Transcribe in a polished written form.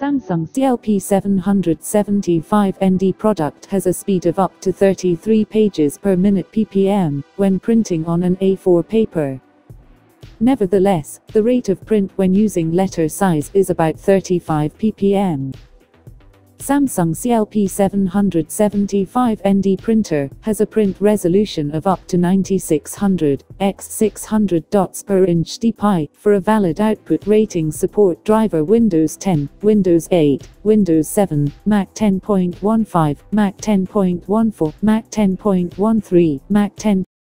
Samsung CLP 775ND product has a speed of up to 33 pages per minute ppm when printing on an A4 paper. Nevertheless, the rate of print when using letter size is about 35 ppm. Samsung CLP 775ND printer has a print resolution of up to 9600 x 600 dots per inch dpi for a valid output rating. Support driver Windows 10, Windows 8, Windows 7, Mac 10.15, Mac 10.14, Mac 10.13, Mac 10.